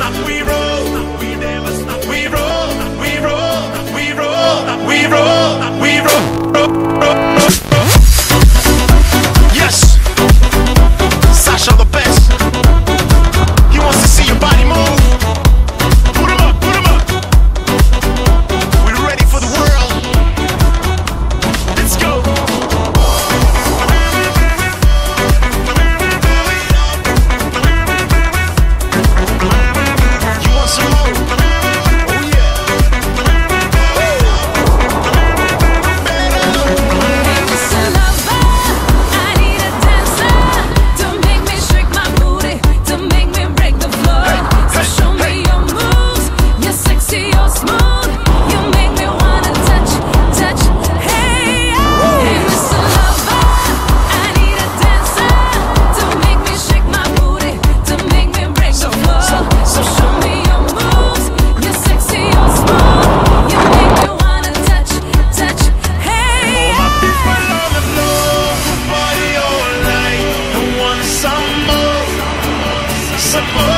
stop. We roll, we never stop. We roll, we roll, we roll, we roll, we roll. Yes, Sasha the best. He wants to see your body move. Put 'em up, put 'em up. We're ready for the world. Let's go. You want some more? Oh yeah. Some more.